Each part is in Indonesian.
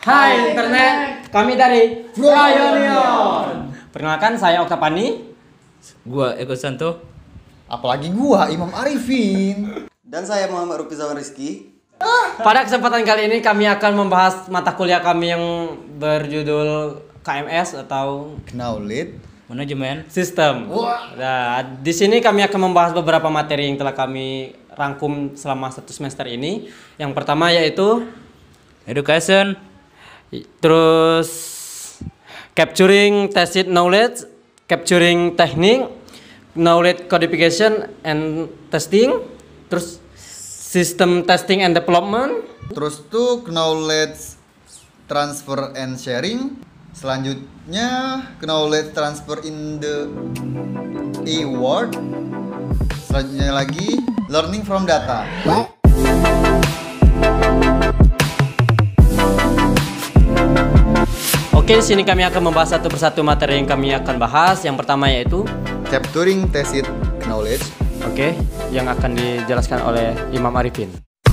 Hai internet, kami dari Frayonion. Perkenalkan, saya Oktapani. Gua Eko Santo. Apalagi gua Imam Arifin. Dan saya Muhammad Rupizawan Rizky. Pada kesempatan kali ini kami akan membahas mata kuliah kami yang berjudul KMS atau Knowledge Manajemen Sistem. Nah, di sini kami akan membahas beberapa materi yang telah kami rangkum selama 1 semester ini. Yang pertama yaitu Education, terus capturing tacit knowledge, capturing technique, knowledge codification and testing, terus system testing and development, Terus tuh knowledge transfer and sharing. Selanjutnya knowledge transfer in the e-world. Selanjutnya lagi learning from data. Oke, di sini kami akan membahas satu persatu materi yang kami akan bahas. Yang pertama yaitu Capturing tacit knowledge. oke, yang akan dijelaskan oleh Imam Arifin.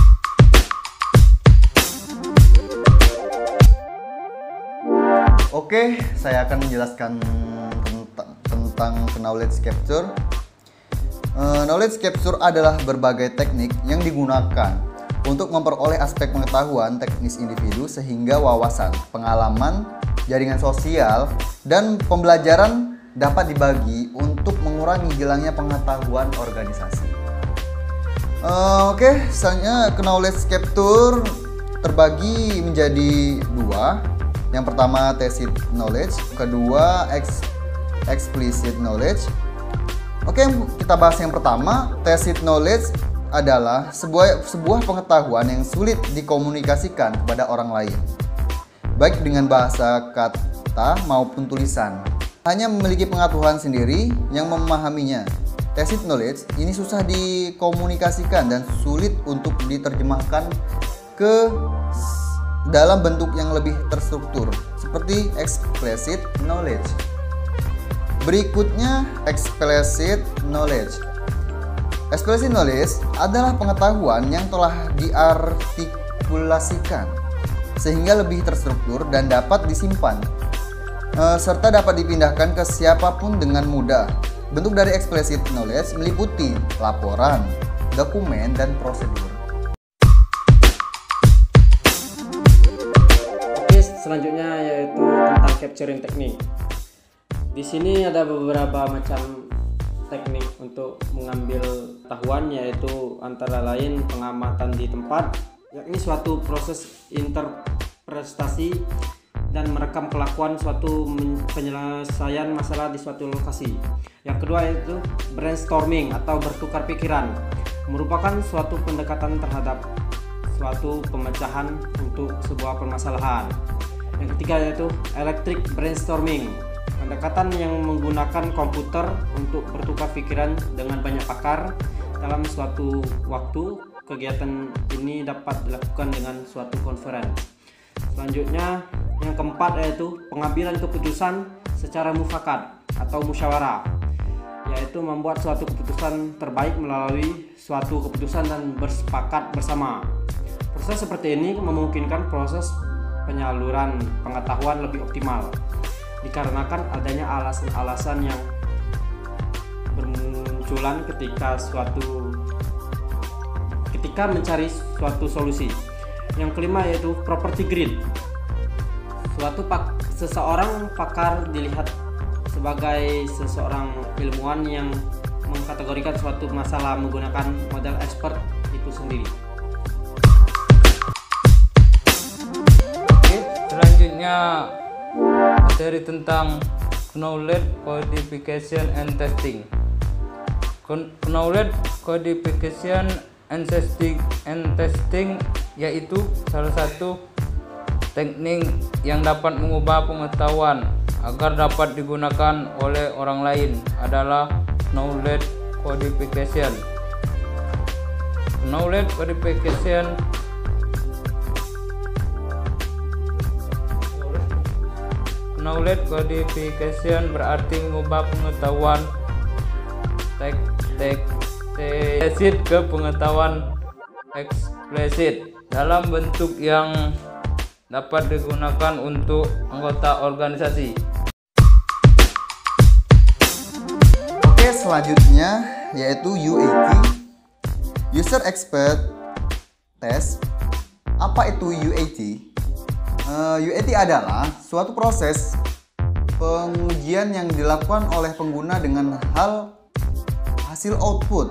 Oke, saya akan menjelaskan tentang knowledge capture. Knowledge capture adalah berbagai teknik yang digunakan untuk memperoleh aspek pengetahuan teknis individu sehingga wawasan, pengalaman, jaringan sosial, dan pembelajaran dapat dibagi untuk mengurangi hilangnya pengetahuan organisasi. Oke, selanjutnya knowledge capture terbagi menjadi dua. Yang pertama tacit knowledge, kedua explicit knowledge. Oke, kita bahas yang pertama. Tacit knowledge adalah sebuah pengetahuan yang sulit dikomunikasikan kepada orang lain, baik dengan bahasa kata maupun tulisan. Hanya memiliki pengetahuan sendiri yang memahaminya. Tacit knowledge ini susah dikomunikasikan dan sulit untuk diterjemahkan ke dalam bentuk yang lebih terstruktur, seperti explicit knowledge. Berikutnya, explicit knowledge. Explicit knowledge adalah pengetahuan yang telah diartikulasikan sehingga lebih terstruktur dan dapat disimpan serta dapat dipindahkan ke siapapun dengan mudah. Bentuk dari explicit knowledge meliputi laporan, dokumen, dan prosedur. Oke, selanjutnya yaitu tentang capturing teknik. Di sini ada beberapa macam teknik untuk mengambil pengetahuan, yaitu antara lain pengamatan di tempat, yakni suatu proses interpretasi dan merekam kelakuan suatu penyelesaian masalah di suatu lokasi. Yang kedua yaitu brainstorming atau bertukar pikiran, merupakan suatu pendekatan terhadap suatu pemecahan untuk sebuah permasalahan. Yang ketiga yaitu electric brainstorming, pendekatan yang menggunakan komputer untuk bertukar pikiran dengan banyak pakar dalam suatu waktu. Kegiatan ini dapat dilakukan dengan suatu conference. Selanjutnya yang keempat yaitu pengambilan keputusan secara mufakat atau musyawarah, yaitu membuat suatu keputusan terbaik melalui suatu keputusan dan bersepakat bersama. Proses seperti ini memungkinkan proses penyaluran pengetahuan lebih optimal, dikarenakan adanya alasan-alasan yang bermunculan ketika mencari suatu solusi. Yang kelima yaitu property grid. Seseorang pakar dilihat sebagai seseorang ilmuwan yang mengkategorikan suatu masalah menggunakan model expert itu sendiri. Oke, selanjutnya materi tentang knowledge codification and testing. Knowledge codification and testing yaitu salah satu teknik yang dapat mengubah pengetahuan agar dapat digunakan oleh orang lain adalah knowledge codification. Knowledge codification berarti mengubah pengetahuan tacit ke pengetahuan eksplisit dalam bentuk yang dapat digunakan untuk anggota organisasi. Oke, selanjutnya yaitu UAT, User Expert Test. Apa itu UAT? UAT adalah suatu proses pengujian yang dilakukan oleh pengguna dengan hasil output.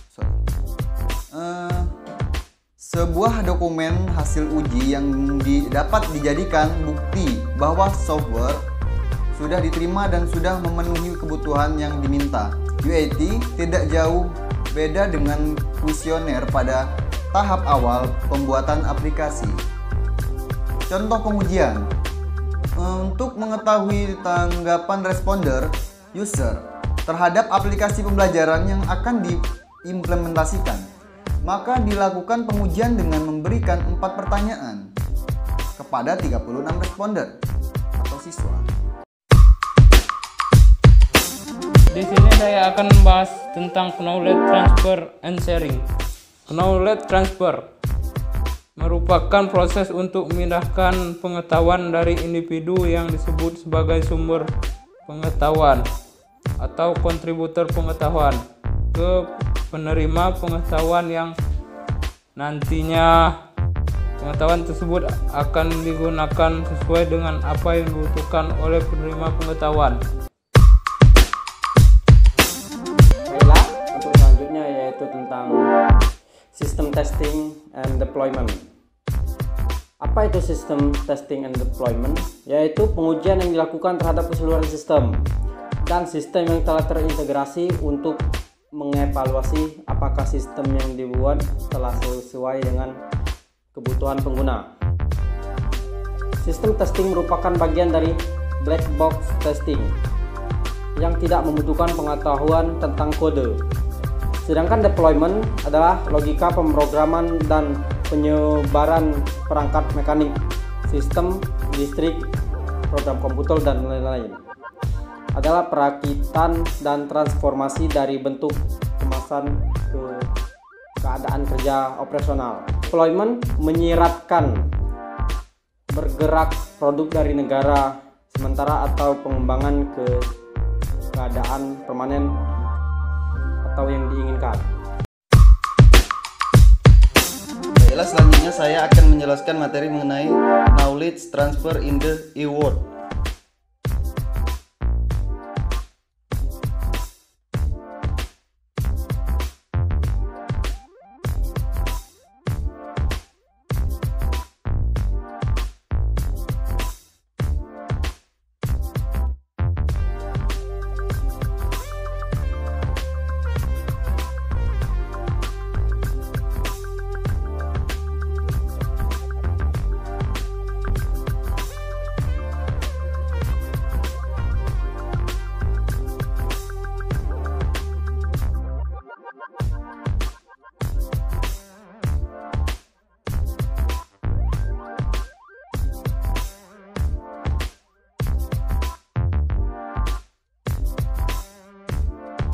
Sebuah dokumen hasil uji yang dapat dijadikan bukti bahwa software sudah diterima dan sudah memenuhi kebutuhan yang diminta. UAT tidak jauh beda dengan kuesioner pada tahap awal pembuatan aplikasi. Contoh pengujian. Untuk mengetahui tanggapan responder user terhadap aplikasi pembelajaran yang akan diimplementasikan, maka dilakukan pengujian dengan memberikan 4 pertanyaan kepada 36 responder atau siswa. Di sini saya akan membahas tentang knowledge transfer and sharing. Knowledge transfer merupakan proses untuk memindahkan pengetahuan dari individu yang disebut sebagai sumber pengetahuan atau kontributor pengetahuan ke penerima pengetahuan yang nantinya pengetahuan tersebut akan digunakan sesuai dengan apa yang dibutuhkan oleh penerima pengetahuan. Baiklah, untuk selanjutnya yaitu tentang System Testing and Deployment. Apa itu System Testing and Deployment? Yaitu pengujian yang dilakukan terhadap keseluruhan sistem dan sistem yang telah terintegrasi untuk mengevaluasi apakah sistem yang dibuat telah sesuai dengan kebutuhan pengguna. Sistem testing merupakan bagian dari black box testing yang tidak membutuhkan pengetahuan tentang kode. Sedangkan deployment adalah logika pemrograman dan penyebaran perangkat mekanik, sistem, listrik, program komputer, dan lain-lain. Adalah perakitan dan transformasi dari bentuk kemasan ke keadaan kerja operasional. Deployment menyiratkan bergerak produk dari negara sementara atau pengembangan ke keadaan permanen atau yang diinginkan. Baiklah, selanjutnya saya akan menjelaskan materi mengenai knowledge transfer in the e-world.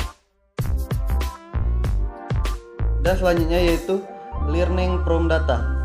Dan selanjutnya yaitu learning from data.